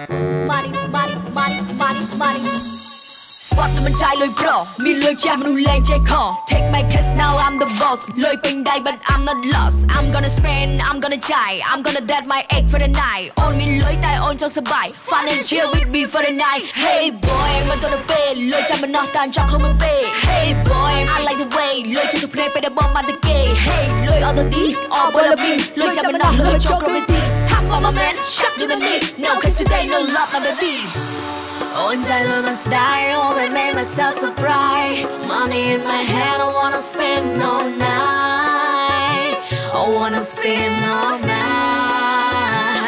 money, money, money, money, money. Spot to my child, loy bro. Me loy jam, no lane, J call. Take my kiss, now I'm the boss. Loy ping die, but I'm not lost. I'm gonna spend, I'm gonna die. I'm gonna dead my egg for the night. On me loy die, on just a bite. Fun and chill with me for the night. Hey boy, I'm gonna pay. Loy jam, but not done, chop home and pay. Hey boy, I like the way. Loy to the play, pay the bomb at the gate. Hey, loy all the deep, all boy of me. Loy jam, but not loy choke on the half for my man, shut the knee. No, cause today, no love, not baby. On time, my style, I made myself surprise. Money in my hand, I wanna spend all night. I wanna spend all night.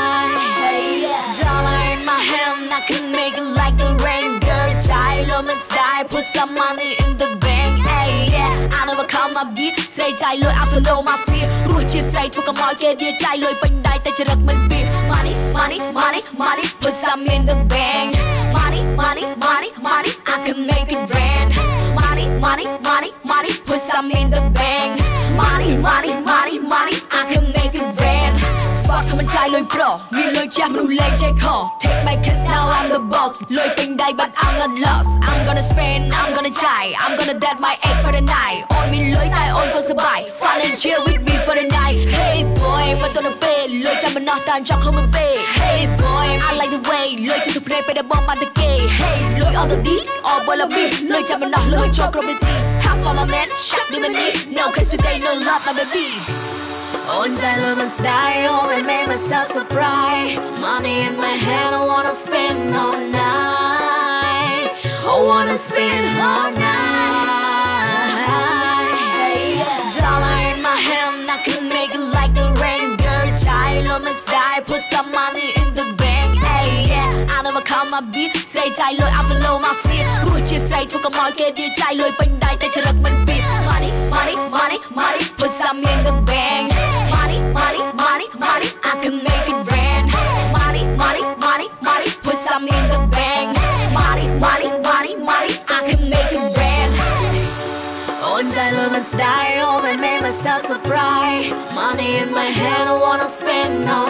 Hey, yeah. Dollar in my hand, I can make it like the rain. Girl, child of my style, put some money in the bank. Hey, yeah, I never come up deep. Say child, I follow my fear. Ruột chia say thuộc cả mọi kia dia child, lôi bánh đai tay chỉ rực mình beer. Money, money, money, money, put some in the bank. Money, money, money, money, I can make it rain. Money, money, money, money, put some in the bank. Money, money, money, money, I can make it rain. Spot come and try lôi bro, me lôi jam, no lane, J call. Take my kiss, now I'm the boss. Lôi ping die, but I'm not lost. I'm gonna spend, I'm gonna die. I'm gonna dead my egg for the night. On me lôi die, on so survive. Fun and chill with me for the night. Hey boy, mà tôi nó bê, lôi jam, but not done, chọc không bê. Hey boy, I like the way. Lôi cho tôi play, pay the bomb at the gate. Hey, lôi all the deep, all boy of me. Lôi jam, but not lôi choke on the half for my man, shut the knee. No, cause today, no love, not baby. On time, look my style, I made myself surprise. Money in my hand, I wanna spend all night. I wanna spend all night. Hey, yeah. Dollar in my hand, I can make it like the rain. Girl, child of my style, put some money in the bank. Hey, yeah, I never come up deep. Say child, I follow my fear. Ruột chia say thuộc cả mọi kia dia child, lôi bánh đai tay chỉ rực mình beer. Money, money, money, money, put some in the bank. Money, money, money, money, I can make it rain. Money, money, money, money, put some in the bank. Money, money, money, money, I can make it rain. On time, look my style, I made myself surprise. Money in my hand, I wanna spend all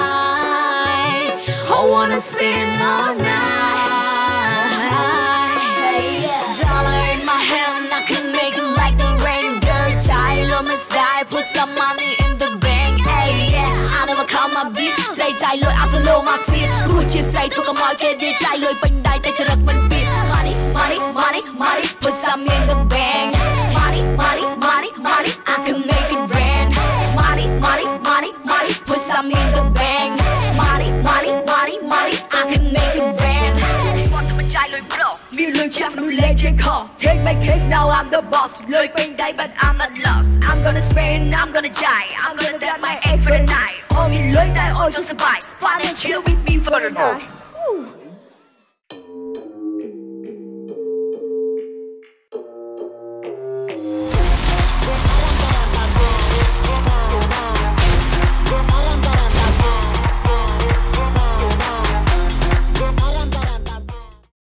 night. I wanna spend all night. Hey, yeah. Dollar in my hand, I can make it like the rain. Girl, child of my style, put some money in the bank. Hey, yeah, I never come up deep. Say child, I follow my fear. Ruột chia say thuộc cả mọi kia dia child, lôi bánh đai tay chỉ rực mình beer. Money, money, money, money, put some in the bank. Money, money, money, money, I can make it rain. Money, money, money, money, put some in the bank. Money, money, money, money, I can make it rain. Want to try lôi bro, me lôi jam, no lane, J call. Take my case, now I'm the boss. Lôi bánh đai, but I'm not lost. I'm gonna spend, I'm gonna die. I'm gonna dead my egg for the night. On me lôi die, all just survive. Fun and chill with me for the night.